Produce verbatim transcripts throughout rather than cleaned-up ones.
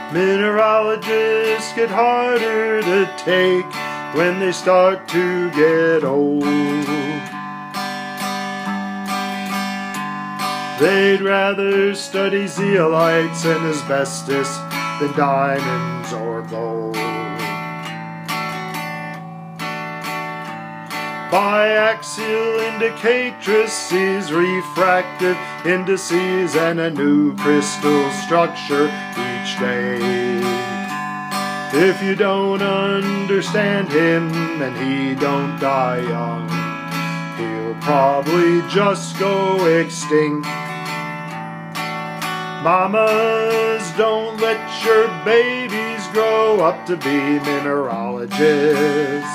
Mineralogists get harder to take when they start to get old. They'd rather study zeolites and asbestos than diamonds or gold. Biaxial indicatrices, refractive indices, and a new crystal structure each day. If you don't understand him and he don't die young, he'll probably just go extinct. Mamas, don't let your babies grow up to be mineralogists.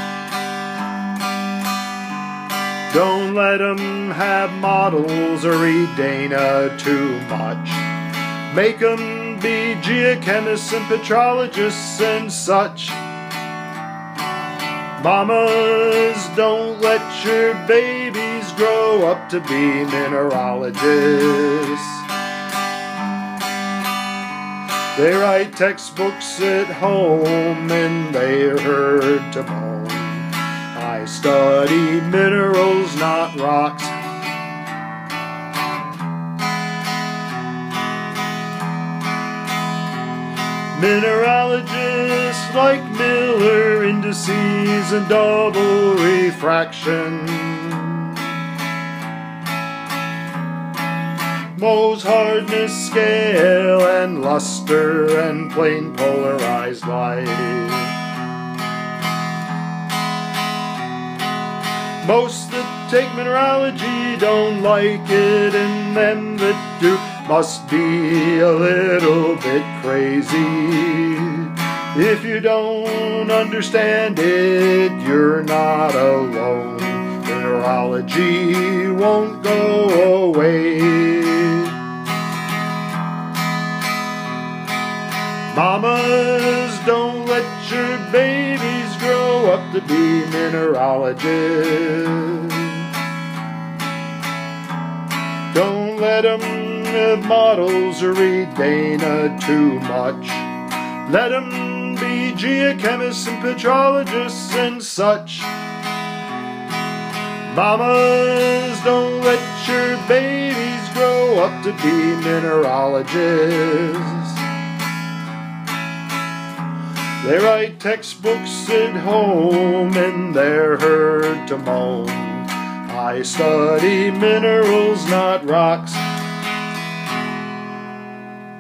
Don't let them have models or read Dana too much. Make them be geochemists and petrologists and such. Mamas, don't let your babies grow up to be mineralogists. They write textbooks at home and they're herd to bone. I study minerals, not rocks. Mineralogists like Miller indices and double refraction. Mohs hardness scale and luster and plain polarized light. Most that take mineralogy don't like it, and them that do must be a little bit crazy. If you don't understand it, you're not alone. Mineralogy won't go away. Mamas, don't let your babies grow up to be mineralogists. Don't let them have models or read Dana too much. Let them be geochemists and petrologists and such. Mamas, don't let your babies grow up to be mineralogists. They write textbooks at home and they're heard to moan. I study minerals, not rocks.